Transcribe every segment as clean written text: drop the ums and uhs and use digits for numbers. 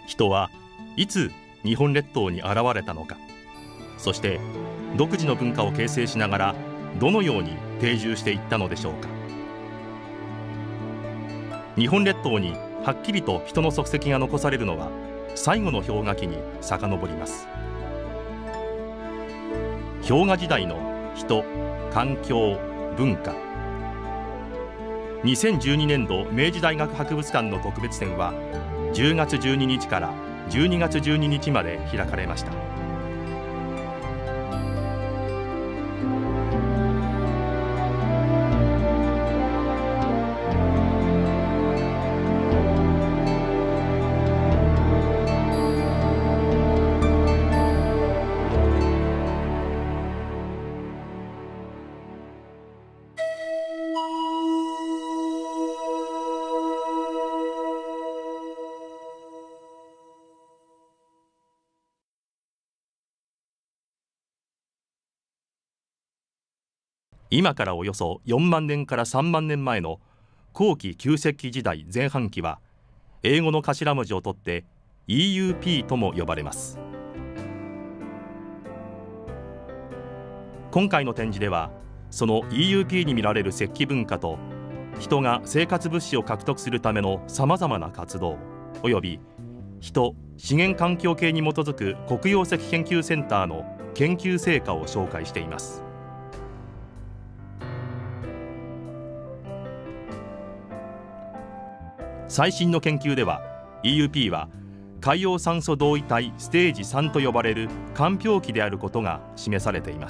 人はいつ日本列島に現れたのか、そして独自の文化を形成しながらどのように定住していったのでしょうか。日本列島にはっきりと人の足跡が残されるのは最後の氷河期に遡ります。氷河時代の人、環境、文化。2012年度明治大学博物館の特別展は10月12日から12月12日まで開かれました。今からおよそ4万年から3万年前の後期旧石器時代前半期は、英語の頭文字を取って EUP とも呼ばれます。今回の展示ではその EUP に見られる石器文化と、人が生活物資を獲得するためのさまざまな活動および人・資源環境系に基づく黒曜石研究センターの研究成果を紹介しています。最新の研究では EUP は海洋酸素同位体ステージ3と呼ばれる間氷期であることが示されています。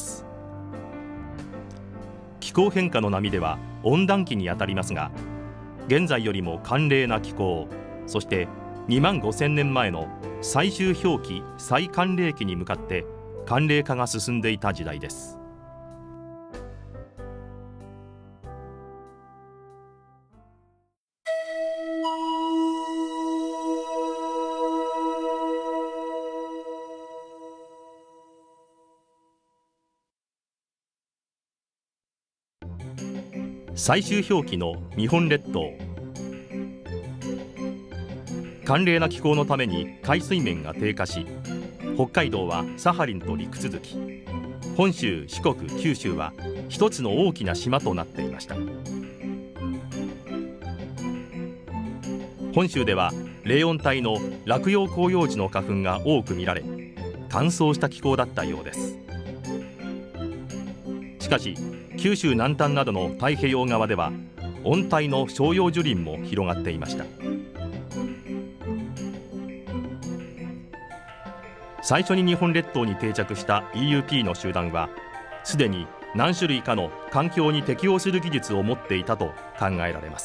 気候変化の波では温暖期にあたりますが、現在よりも寒冷な気候、そして2万5000年前の最終氷期最寒冷期に向かって寒冷化が進んでいた時代です。最終氷期の日本列島。寒冷な気候のために海水面が低下し、北海道はサハリンと陸続き、本州、四国、九州は一つの大きな島となっていました。本州では冷温帯の落葉広葉樹の花粉が多く見られ、乾燥した気候だったようです。しかし九州南端などの太平洋側では温帯の照葉樹林も広がっていました。最初に日本列島に定着した EUP の集団は、すでに何種類かの環境に適応する技術を持っていたと考えられます。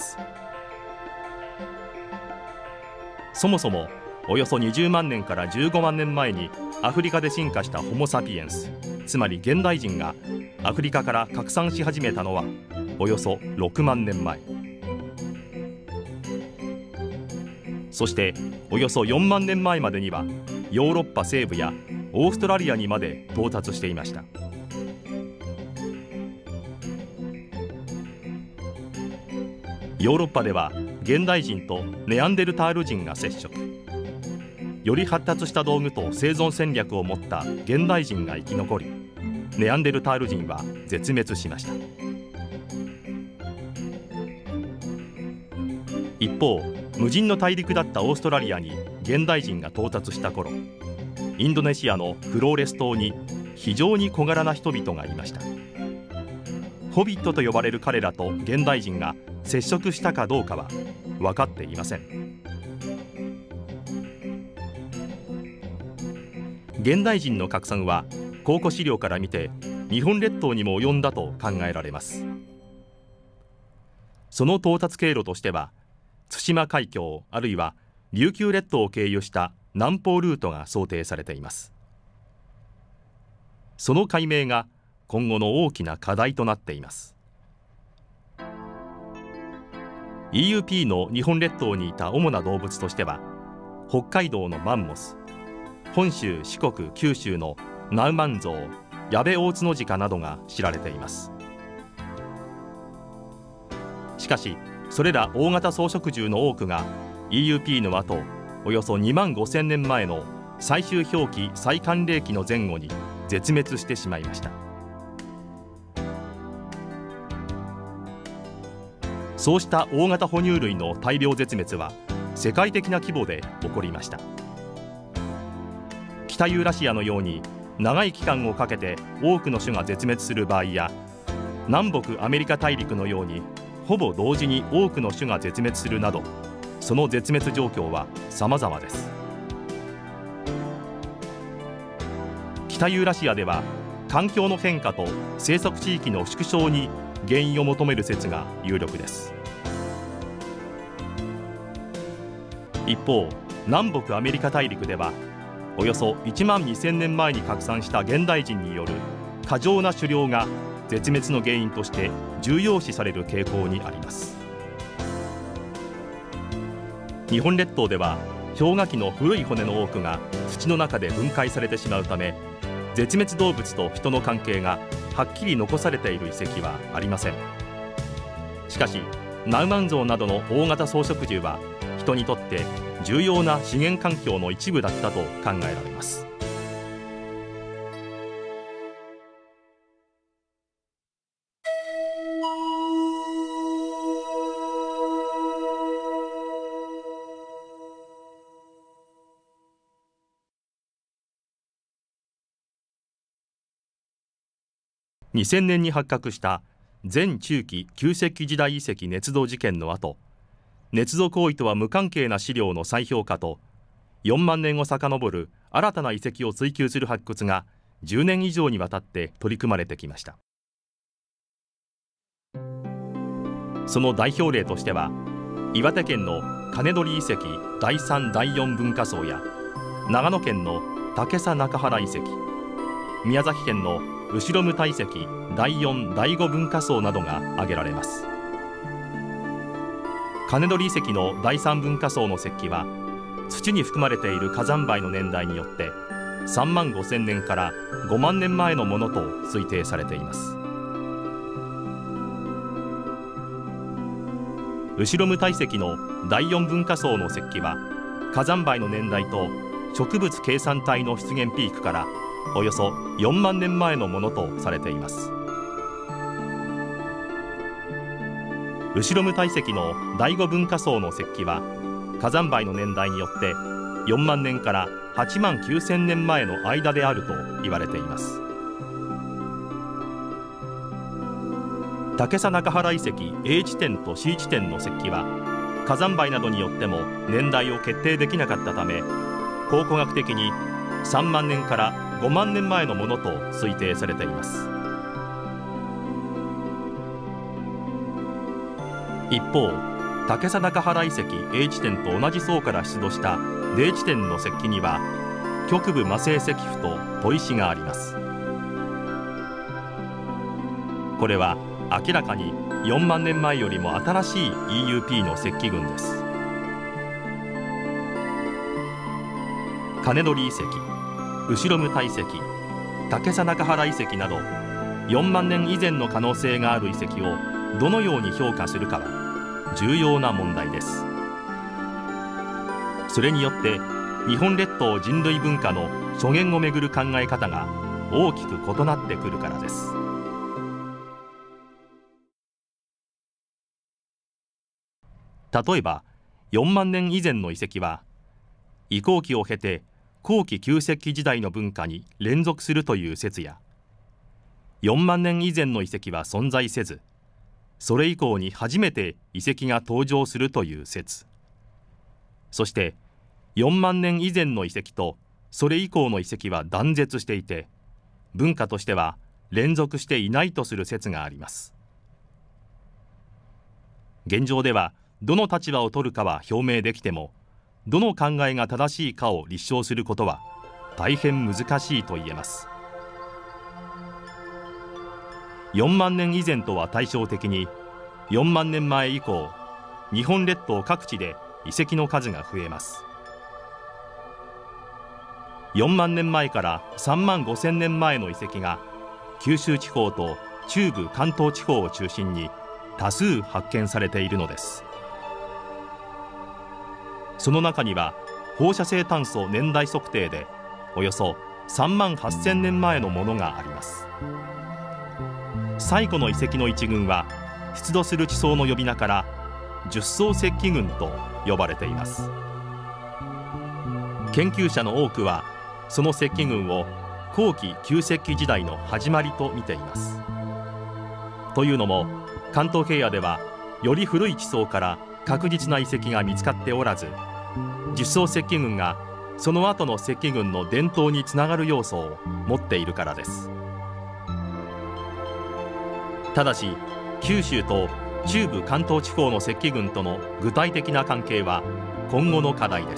そもそもおよそ20万年から15万年前にアフリカで進化したホモ・サピエンス、つまり現代人がアフリカから拡散し始めたのはおよそ6万年前。そしておよそ4万年前までにはヨーロッパ西部やオーストラリアにまで到達していました。ヨーロッパでは現代人とネアンデルタール人が接触。より発達した道具と生存戦略を持った現代人が生き残り、ネアンデルタール人は絶滅しました。一方、無人の大陸だったオーストラリアに現代人が到達した頃、インドネシアのフローレス島に非常に小柄な人々がいました。ホビットと呼ばれる彼らと現代人が接触したかどうかは分かっていません。現代人の拡散は考古資料から見て日本列島にも及んだと考えられます。その到達経路としては対馬海峡あるいは琉球列島を経由した南方ルートが想定されています。その解明が今後の大きな課題となっています。 EUP の日本列島にいた主な動物としては、北海道のマンモス、本州、四国、九州のナウマンゾウ、ヤベオオツノジカなどが知られています。しかしそれら大型草食獣の多くが EUP の後およそ2万5000年前の最終氷期最寒冷期の前後に絶滅してしまいました。そうした大型哺乳類の大量絶滅は世界的な規模で起こりました。北ユーラシアのように長い期間をかけて多くの種が絶滅する場合や、南北アメリカ大陸のようにほぼ同時に多くの種が絶滅するなど、その絶滅状況は様々です。北ユーラシアでは環境の変化と生息地域の縮小に原因を求める説が有力です。一方、南北アメリカ大陸ではおよそ1万2000年前に拡散した現代人による過剰な狩猟が絶滅の原因として重要視される傾向にあります。日本列島では氷河期の古い骨の多くが土の中で分解されてしまうため、絶滅動物と人の関係がはっきり残されている遺跡はありません。しかしナウマンゾウなどの大型草食獣は人にとって重要な資源環境の一部だったと考えられます。2000年に発覚した前中期旧石器時代遺跡捏造事件の後、捏造行為とは無関係な資料の再評価と4万年を遡る新たな遺跡を追求する発掘が10年以上にわたって取り組まれてきました。その代表例としては、岩手県の金鳥遺跡第3第4文化層や長野県の竹佐中原遺跡、宮崎県の後呂牟田遺跡第4第5文化層などが挙げられます。金鳥遺跡の第3文化層の石器は土に含まれている火山灰の年代によって3万5000年から5万年前のものと推定されています。後呂牟田遺跡の第4文化層の石器は火山灰の年代と植物形成体の出現ピークからおよそ4万年前のものとされています。後呂牟田遺跡の第5文化層の石器は火山灰の年代によって4万年から8万9000年前の間であると言われています。竹佐中原遺跡 A 地点と C 地点の石器は火山灰などによっても年代を決定できなかったため、考古学的に3万年から5万年前のものと推定されています。一方、竹佐中原遺跡 A 地点と同じ層から出土した D 地点の石器には局部魔性石符と砥石があります。これは明らかに4万年前よりも新しい EUP の石器群です。金鳥遺跡、後呂牟田遺跡、竹佐中原遺跡など4万年以前の可能性がある遺跡をどのように評価するかは重要な問題です。それによって日本列島人類文化の初言をめぐる考え方が大きく異なってくるからです。例えば4万年以前の遺跡は移行期を経て後期旧石器時代の文化に連続するという説や、4万年以前の遺跡は存在せずそれ以降に初めて遺跡が登場するという説、そして4万年以前の遺跡とそれ以降の遺跡は断絶していて文化としては連続していないとする説があります。現状ではどの立場を取るかは表明できても、どの考えが正しいかを立証することは大変難しいと言えます。4万年以前とは対照的に4万年前以降、日本列島各地で遺跡の数が増えます。4万年前から3万5000年前の遺跡が九州地方と中部関東地方を中心に多数発見されているのです。その中には放射性炭素年代測定でおよそ3万8000年前のものがあります。最古の遺跡の一群は出土する地層の呼び名から十層石器群と呼ばれています。研究者の多くはその石器群を後期旧石器時代の始まりと見ています。というのも関東平野ではより古い地層から確実な遺跡が見つかっておらず、十層石器群がその後の石器群の伝統につながる要素を持っているからです。ただし九州と中部関東地方の石器群との具体的な関係は今後の課題です。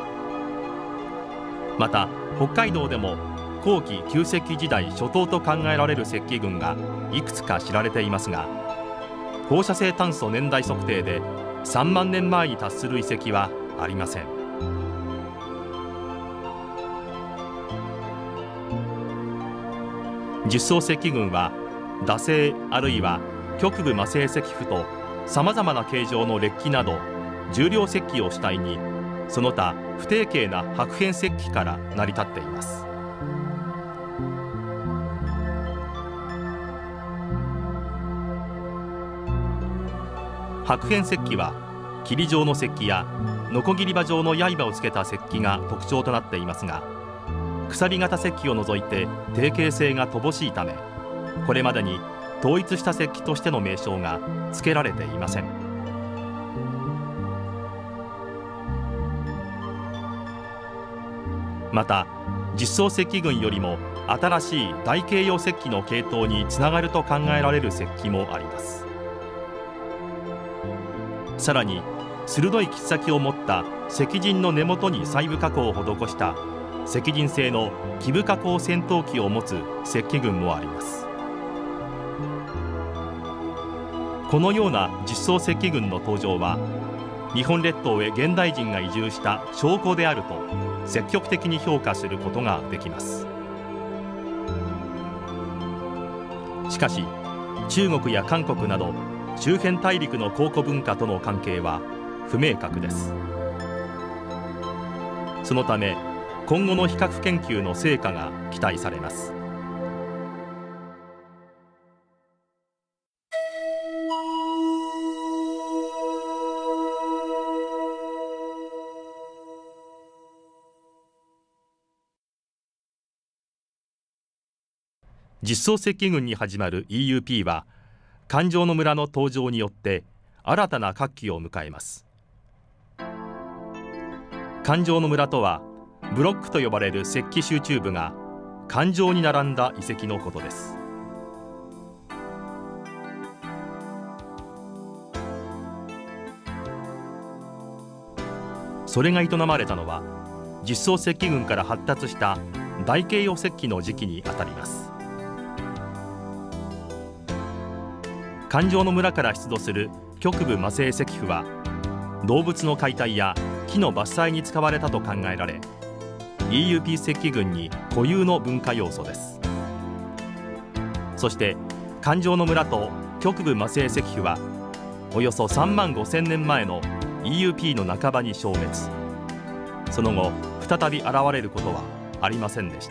また北海道でも後期旧石器時代初頭と考えられる石器群がいくつか知られていますが、放射性炭素年代測定で3万年前に達する遺跡はありません。十層石器群は惰性あるいは局部魔性石符とさまざまな形状の劣器など重量石器を主体に、その他不定形な白片石器から成り立っています。白片石器は霧状の石器やノコギリ刃状の刃をつけた石器が特徴となっていますが、鎖型石器を除いて定型性が乏しいため、これまでに統一した石器としての名称が付けられていません。また十層石器群よりも新しい大形容石器の系統につながると考えられる石器もあります。さらに鋭い切っ先を持った石人の根元に細部加工を施した石人製の基部加工戦闘機を持つ石器群もあります。このような十層石器群の登場は日本列島へ現代人が移住した証拠であると積極的に評価することができます。しかし中国や韓国など周辺大陸の考古文化との関係は不明確です。そのため今後の比較研究の成果が期待されます。十層石器群に始まる EUP は環状の村の登場によって新たな活気を迎えます。環状の村とはブロックと呼ばれる石器集中部が環状に並んだ遺跡のことです。それが営まれたのは十層石器群から発達した大形容石器の時期にあたります。環状の村から出土する局部魔性石符は動物の解体や木の伐採に使われたと考えられ、 EUP 石器群に固有の文化要素です。そして環状の村と局部魔性石符はおよそ3万5000年前の EUP の半ばに消滅、その後再び現れることはありませんでした。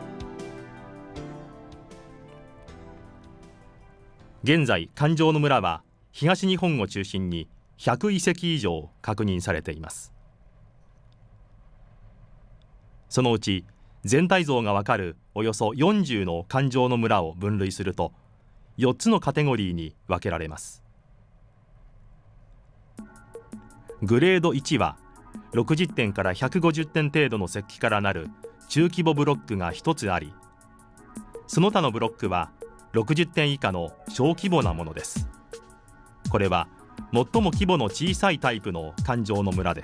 現在環状の村は東日本を中心に100遺跡以上確認されています。そのうち全体像がわかるおよそ40の環状の村を分類すると4つのカテゴリーに分けられます。グレード1は60点から150点程度の石器からなる中規模ブロックが1つあり、その他のブロックは60点以下の小規模なものです。これは最も規模の小さいタイプの環状の村です。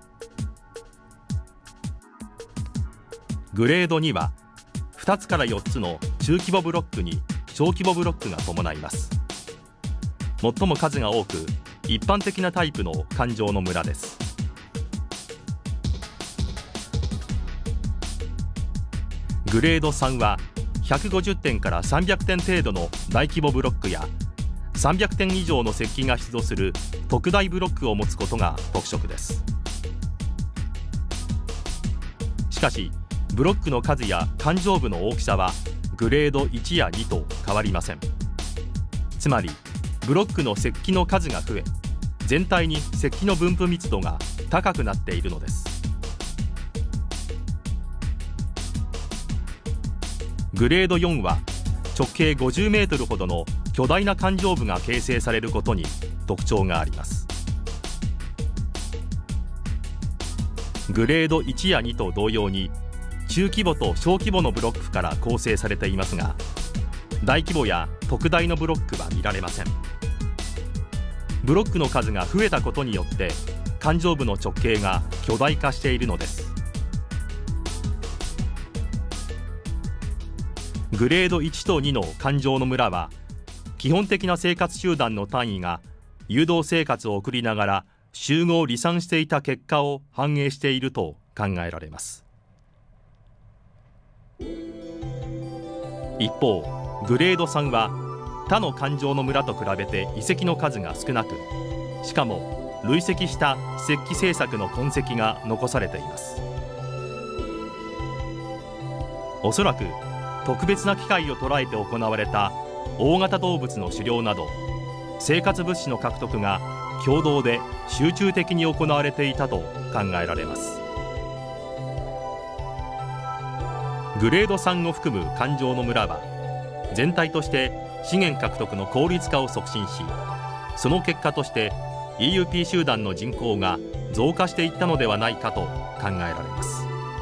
グレード2は2つから4つの中規模ブロックに小規模ブロックが伴います。最も数が多く一般的なタイプの環状の村です。グレード3は150点から300点程度の大規模ブロックや300点以上の石器が出土する特大ブロックを持つことが特色です。 しかしブロックの数や勘定部の大きさはグレード1や2と変わりません。つまりブロックの石器の数が増え、全体に石器の分布密度が高くなっているのです。グレード4は直径50メートルほどの巨大な勘定部が形成されることに特徴があります。グレード1や2と同様に中規模と小規模のブロックから構成されていますが、大規模や特大のブロックは見られません。ブロックの数が増えたことによって勘定部の直径が巨大化しているのです。グレード1と2の勘定の村は基本的な生活集団の単位が誘導生活を送りながら集合離散していた結果を反映していると考えられます。一方グレード3は他の勘定の村と比べて遺跡の数が少なく、しかも累積した石器製作の痕跡が残されています。おそらく特別な機会を捉えて行われた大型動物の狩猟など生活物資の獲得が共同で集中的に行われていたと考えられます。グレード3を含む勘定の村は全体として資源獲得の効率化を促進し、その結果として EUP 集団の人口が増加していったのではないかと考えられます。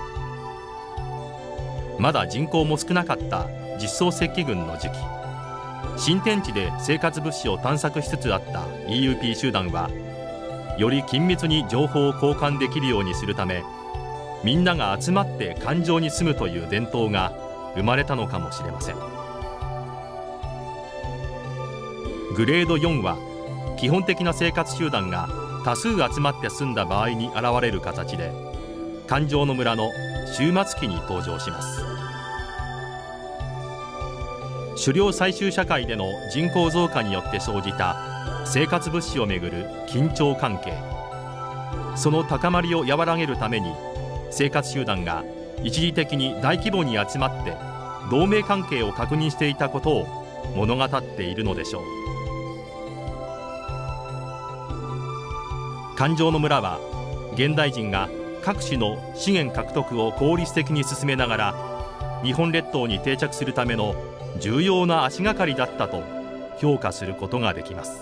まだ人口も少なかった実装石器群の時期、新天地で生活物資を探索しつつあった EUP 集団はより緊密に情報を交換できるようにするため、みんなが集まって環状に住むという伝統が生まれたのかもしれません。グレード4は基本的な生活集団が多数集まって住んだ場合に現れる形で、環状の村の終末期に登場します。狩猟採集社会での人口増加によって生じた生活物資をめぐる緊張関係、その高まりを和らげるために生活集団が一時的に大規模に集まって同盟関係を確認していたことを物語っているのでしょう。環状の村は現代人が各種の資源獲得を効率的に進めながら日本列島に定着するための重要な足がかりだったと評価することができます。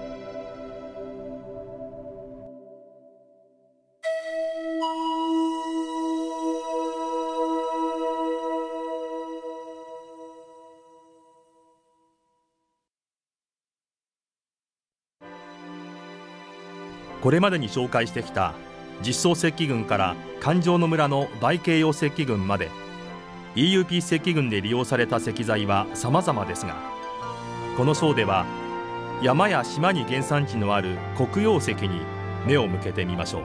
これまでに紹介してきた実装石器群から環状の村の大京葉石器群まで EUP 石器群で利用された石材は様々ですが、この章では山や島に原産地のある黒曜石に目を向けてみましょう。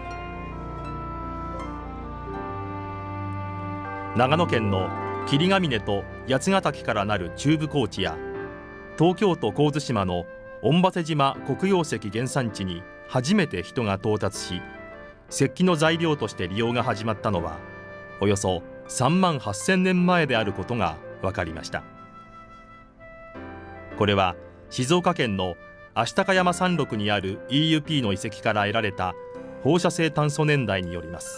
長野県の霧ヶ峰と八ヶ岳からなる中部高地や東京都神津島の御馳島黒曜石原産地に初めて人が到達し、石器の材料として利用が始まったのはおよそ3万8000年前であることが分かりました。これは静岡県の足高山山麓にある EUP の遺跡から得られた放射性炭素年代によります。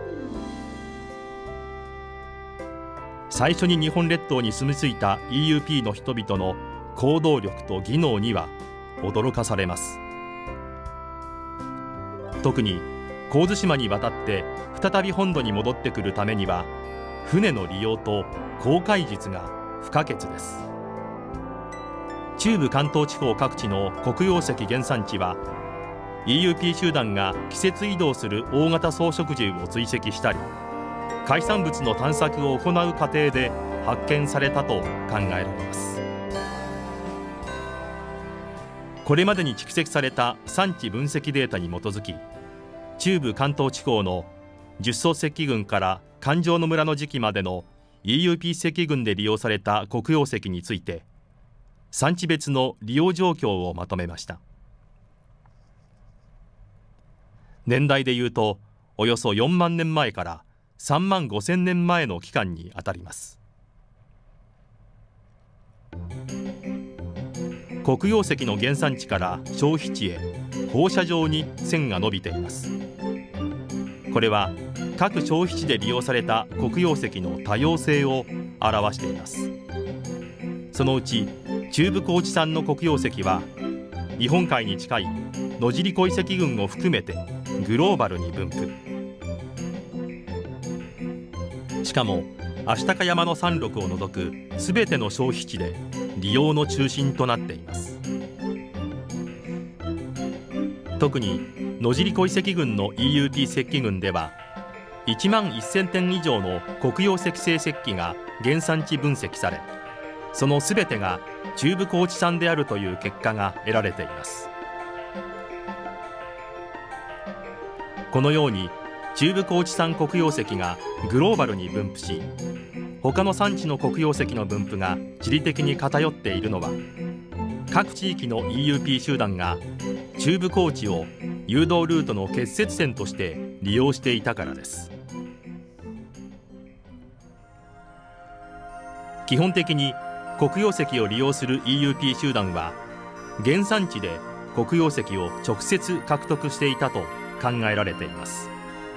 最初に日本列島に住み着いた EUP の人々の行動力と技能には驚かされます。特に神津島に渡って再び本土に戻ってくるためには船の利用と航海術が不可欠です。中部関東地方各地の黒曜石原産地は EUP 集団が季節移動する大型草食獣を追跡したり海産物の探索を行う過程で発見されたと考えられます。これまでに蓄積された産地分析データに基づき、中部関東地方の十層石器群から環状の村の時期までの EUP 石器群で利用された黒曜石について産地別の利用状況をまとめました。年代でいうとおよそ4万年前から 3万5000年前の期間にあたります。黒曜石の原産地から消費地へ放射状に線が伸びています。これは各消費地で利用された黒曜石の多様性を表しています。そのうち中部高地産の黒曜石は日本海に近い野尻湖遺跡群を含めてグローバルに分布。しかも足高山の山麓を除くすべての消費地で利用の中心となっています。特に野尻湖遺跡群の EUP 石器群では1万1000点以上の黒曜石製石器が原産地分析され、そのすべてが中部高地産であるという結果が得られています。このように中部高地産黒曜石がグローバルに分布し、他の産地の黒曜石の分布が地理的に偏っているのは、各地域の EUP 集団が中部高地を誘導ルートの結節点として利用していたからです。基本的に黒曜石を利用する EUP 集団は原産地で黒曜石を直接獲得していたと考えられています。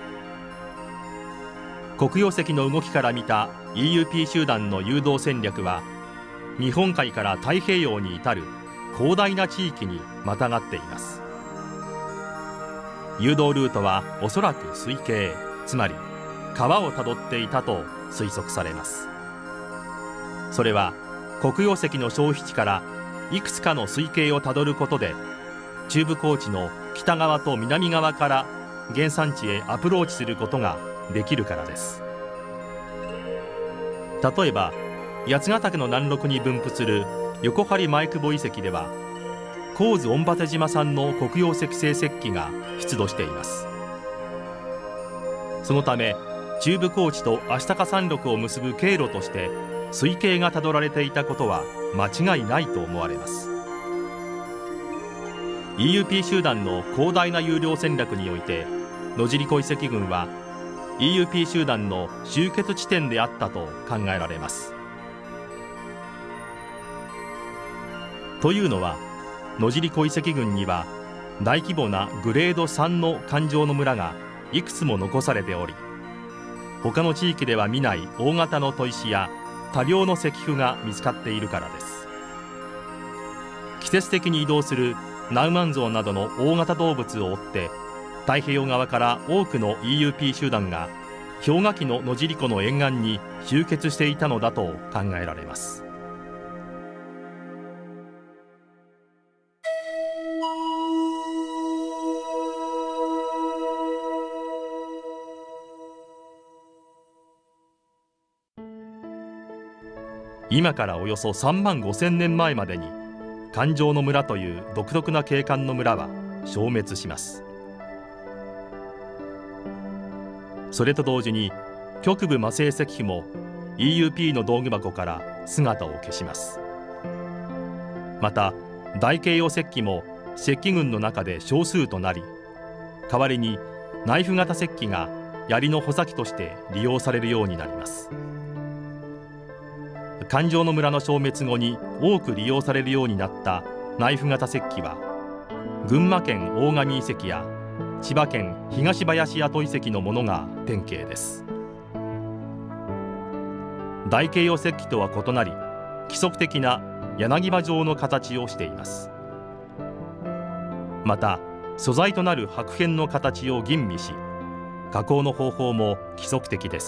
黒曜石の動きから見た EUP 集団の誘導戦略は、日本海から太平洋に至る広大な地域にまたがっています。誘導ルートはおそらく水系、つまり川をたどっていたと推測されます。それは黒曜石の消費地からいくつかの水系をたどることで、中部高地の北側と南側から原産地へアプローチすることができるからです。例えば八ヶ岳の南麓に分布する横張前久保遺跡では、神津御舘島産の黒曜石製石器が出土しています。そのため中部高地と足高山麓を結ぶ経路として水系がたどられていたことは間違いないと思われます。 EUP 集団の広大な有料戦略において、野尻湖遺跡群は EUP 集団の集結地点であったと考えられます。というのは、野尻湖遺跡群には大規模なグレード3の環状の村がいくつも残されており、他の地域では見ない大型の砥石や多量の石符が見つかっているからです。季節的に移動するナウマンゾウなどの大型動物を追って太平洋側から多くの EUP 集団が氷河期の野尻湖の沿岸に集結していたのだと考えられます。今からおよそ3万5000年前までに環状の村という独特な景観の村は消滅します。それと同時に局部魔性石碑も EUP の道具箱から姿を消します。また大京葉石器も石器群の中で少数となり、代わりにナイフ型石器が槍の穂先として利用されるようになります。環状の村の消滅後に多く利用されるようになったナイフ型石器は、群馬県大神遺跡や千葉県東林跡遺跡のものが典型です。大京葉石器とは異なり、規則的な柳葉状の形をしています。また素材となる薄片の形を吟味し、加工の方法も規則的です。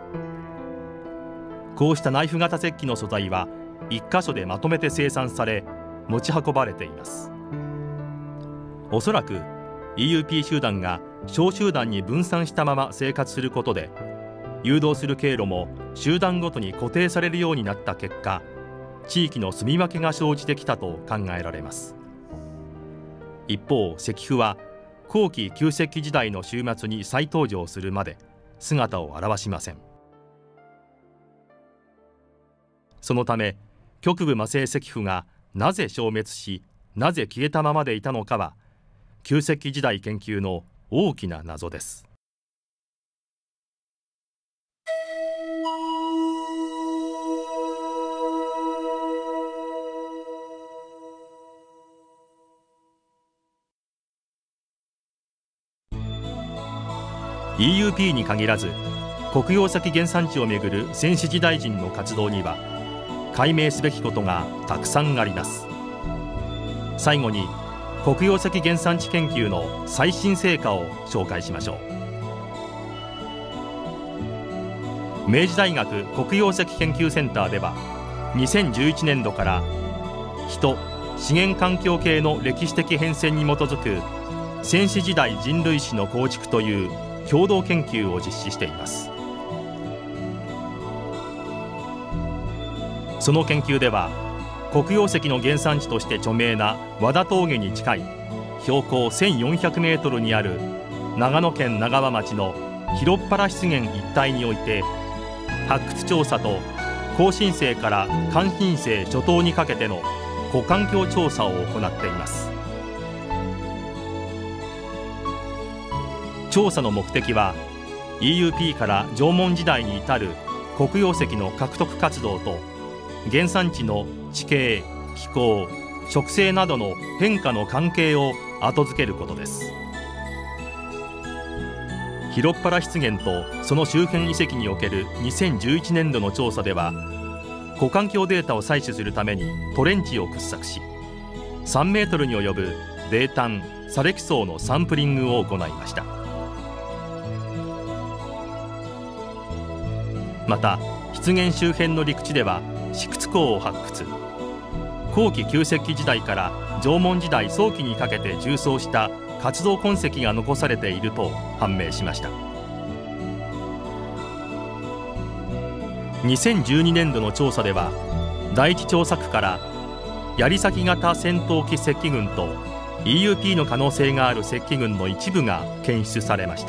こうしたナイフ型石器の素材は1箇所でまとめて生産され持ち運ばれています。おそらく EUP 集団が小集団に分散したまま生活することで、誘導する経路も集団ごとに固定されるようになった結果、地域の住み分けが生じてきたと考えられます。一方、石符は後期旧石器時代の終末に再登場するまで姿を現しません。そのため局部魔性石符がなぜ消滅し、なぜ消えたままでいたのかは旧石器時代研究の大きな謎です。 EUP に限らず黒曜石原産地をめぐる先史時代人の活動には解明すべきことがたくさんあります。最後に黒曜石原産地研究の最新成果を紹介しましょう。明治大学黒曜石研究センターでは2011年度から人・資源環境系の歴史的変遷に基づく先史時代人類史の構築という共同研究を実施しています。その研究では黒曜石の原産地として著名な和田峠に近い標高1400メートルにある長野県長和町の広っ原湿原一帯において発掘調査と後新世から間新世初頭にかけての古環境調査を行っています。調査の目的は EUP から縄文時代に至る黒曜石の獲得活動と原産地の地形、気候、植生などの変化の関係を後付けることです。広っ原湿原とその周辺遺跡における2011年度の調査では古環境データを採取するためにトレンチを掘削し3メートルに及ぶ泥炭・砂礫層のサンプリングを行いました。また湿原周辺の陸地では試掘坑を発掘、後期旧石器時代から縄文時代早期にかけて縦走した活動痕跡が残されていると判明しました。2012年度の調査では第一調査区から槍先型戦闘機石器群と EUP の可能性がある石器群の一部が検出されました。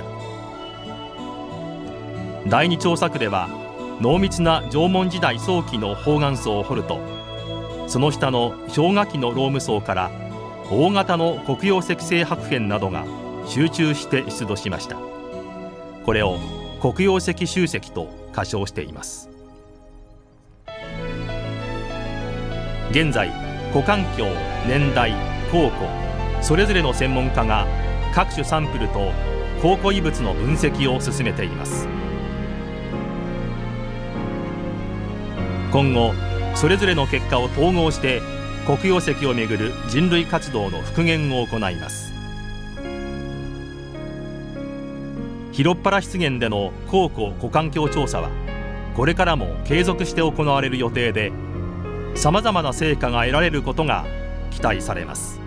第二調査区では濃密な縄文時代早期の方岩層を掘るとその下の氷河期のローム層から大型の黒曜石製白片などが集中して出土しました。これを黒曜石集積と仮称しています。現在古環境、年代、考古それぞれの専門家が各種サンプルと考古遺物の分析を進めています。今後それぞれの結果を統合して黒曜石をめぐる人類活動の復元を行います。広っ原湿原での考古・古環境調査はこれからも継続して行われる予定でさまざまな成果が得られることが期待されます。